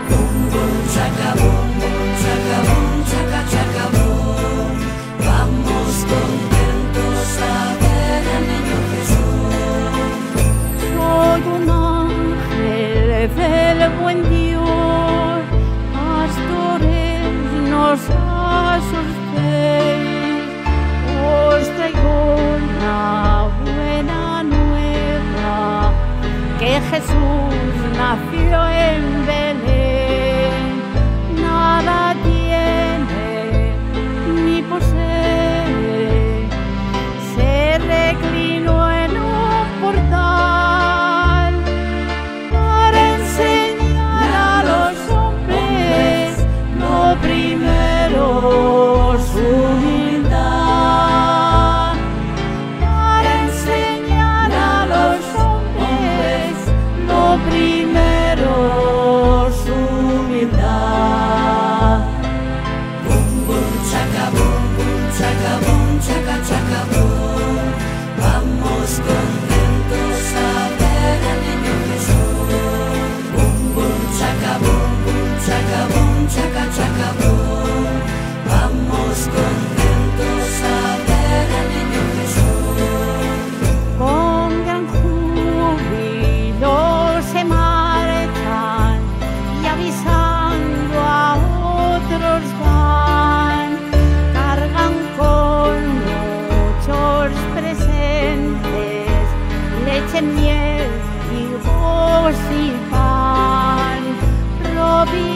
Bum bum chaca chaca bum. Vamos contentos a ver al niño Jesús. Soy un ángel del buen Dios, pastores nos asustéis, os traigo una buena nueva, que Jesús nació en Belén. Nada tiene ni posee, se reclinó en un portal para enseñar a los hombres lo primero, su humildad. Para enseñar a los hombres lo primero, su humildad. Bum bum chaca chaca bum. Vamos contentos a ver al niño Jesús. Bum bum chaca bum. Vamos contentos a ver al niño Jesús. Con gran júbilo se marchan y avisando a otros van, cargan con muchos presentes, leche, miel, higos y pan.